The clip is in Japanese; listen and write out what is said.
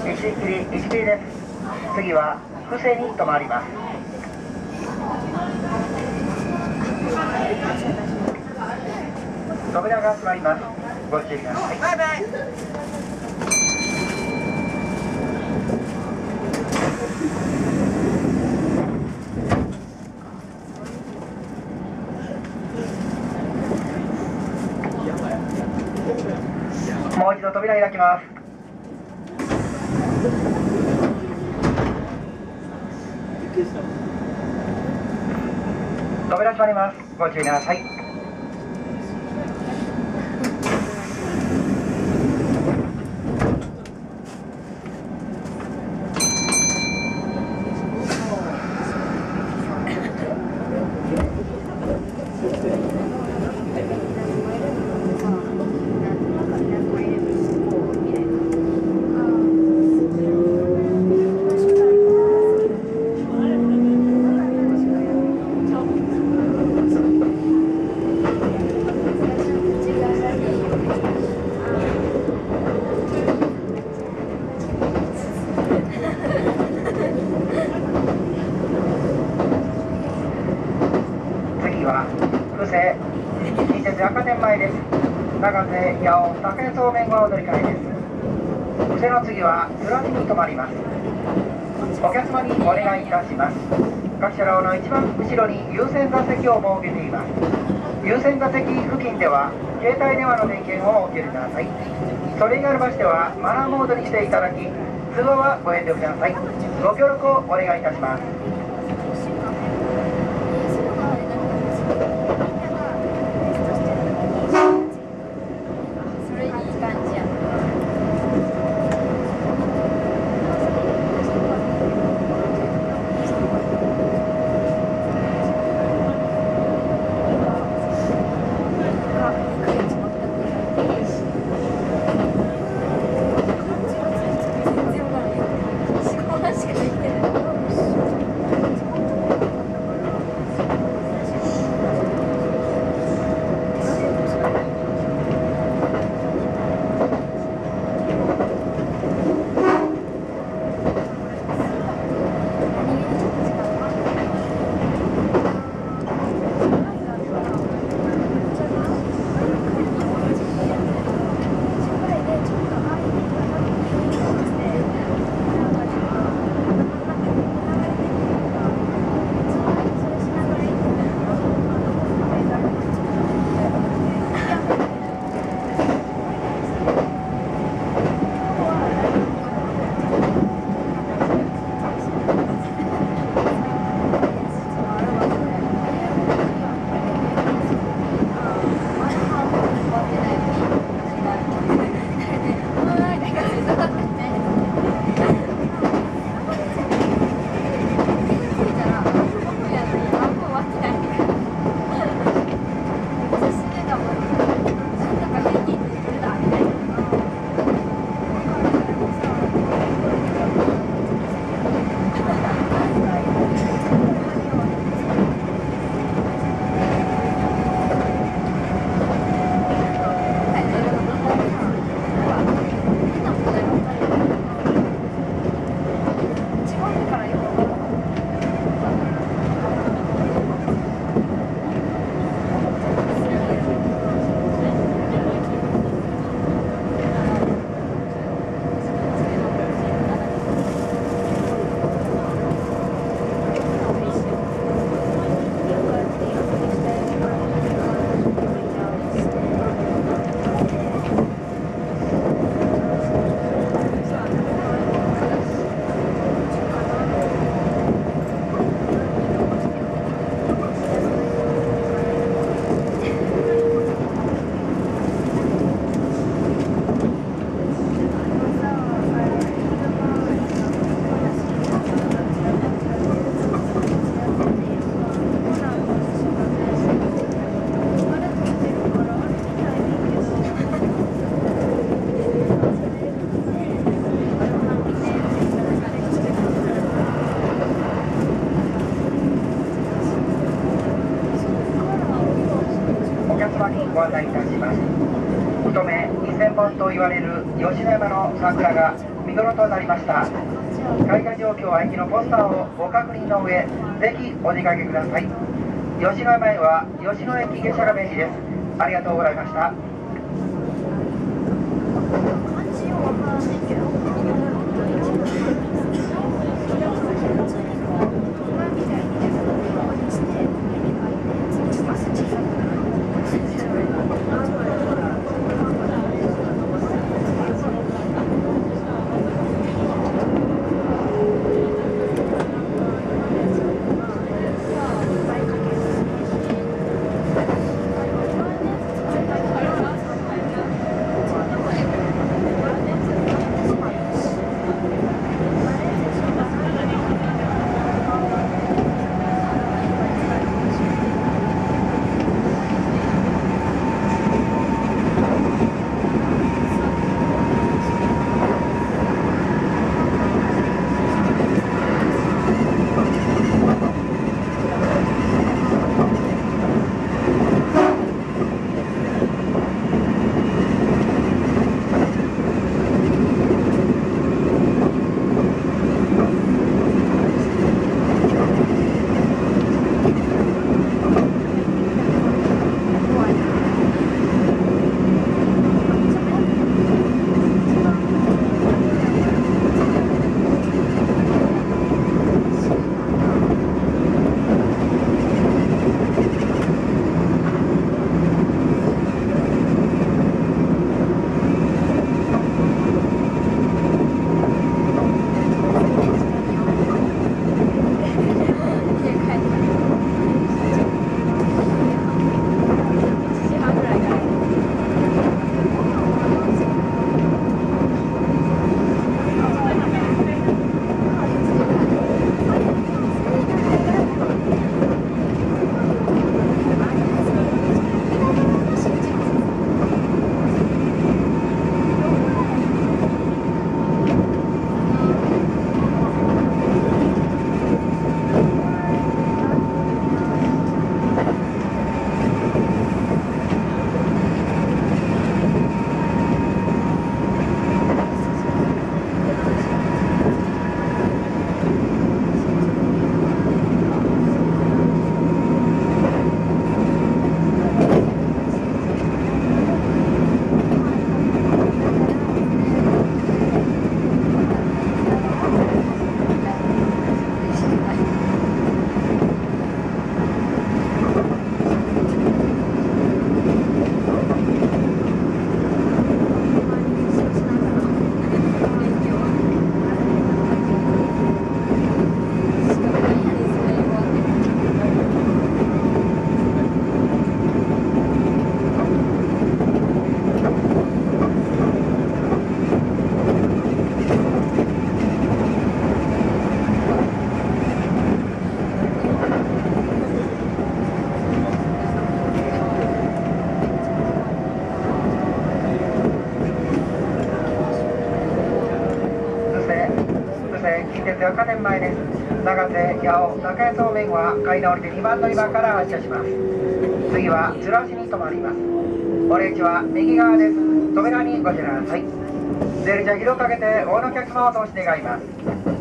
石切りです。次は伏せに止まります。扉が閉まります。ご注意ください。バイバイ。もう一度扉開きます。扉閉まります。ご注意ください。伏せ近鉄赤点前です。長瀬八尾高安方面はお乗り換えです。伏せの次は裏地に停まります。お客様にお願いいたします。各車両の一番後ろに優先座席を設けています。優先座席付近では携帯電話の電源をお切りください。それ以外の場所ではマナーモードにしていただき、通話はご遠慮ください。ご協力をお願いいたします。 吉野山の桜が見頃となりました。開花状況愛機のポスターをご確認の上、ぜひお出かけください。吉野山へは吉野駅下車が便利です。ありがとうございました。約4年前です。長瀬、八尾、中谷方面は階段降りて2番乗り場から発車します。次はずらしに停まります。お出口は右側です。扉にご注意ください。出入り口は広く開けて、大のお客様をお通し願います。